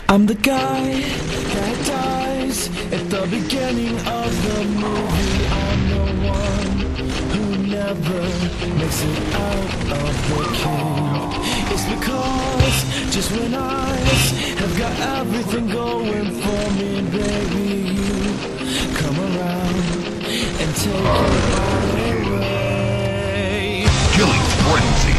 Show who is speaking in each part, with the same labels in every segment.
Speaker 1: I'm the guy that dies at the beginning of the movie. I'm the one who never makes it out of the cave. It's because just when I have got everything going for me, baby, you come around and take it all away.
Speaker 2: Killing frenzy.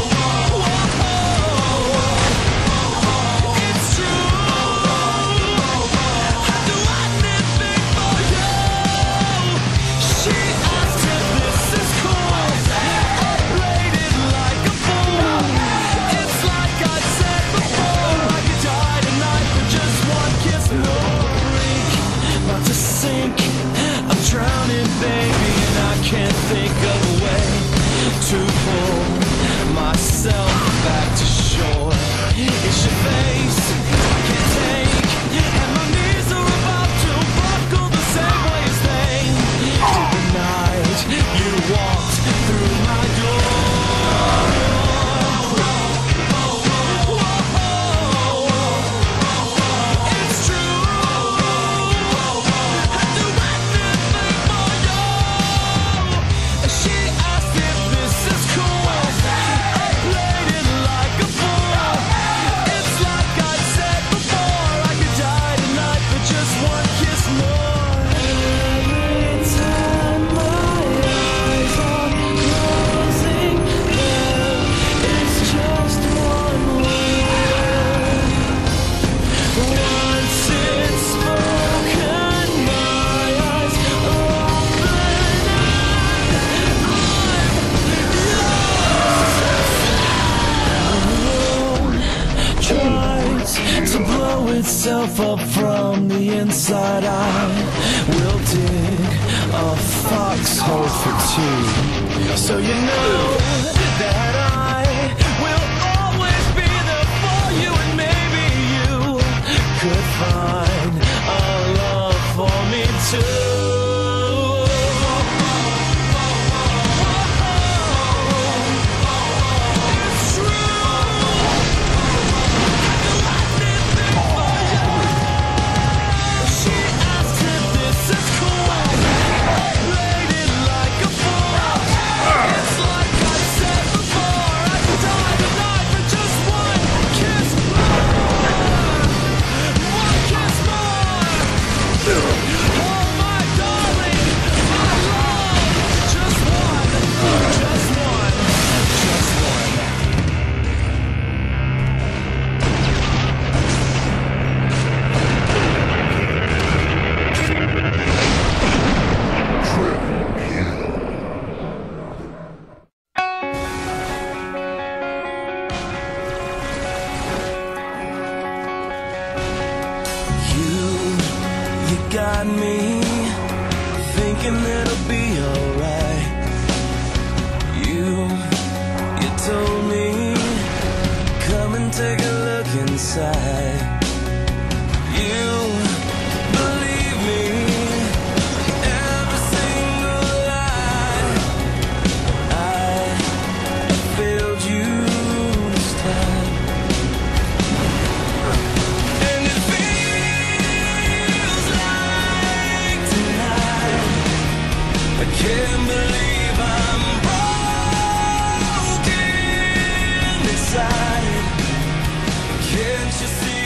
Speaker 1: I'm drowning, baby, and I can't think of a way to pull myself back to shore. It's your face I can't take, and my knees are about to buckle the same way as they did the night you walked through my door. To blow itself up from the inside, I will dig a foxhole for two, so you know that I will always be there for you, and maybe you could find a love for me too. You got me thinking it'll be alright. You told me, come and take a look inside. You believe me, every single lie. I failed you this time. I can't believe I'm broken inside. Can't you see?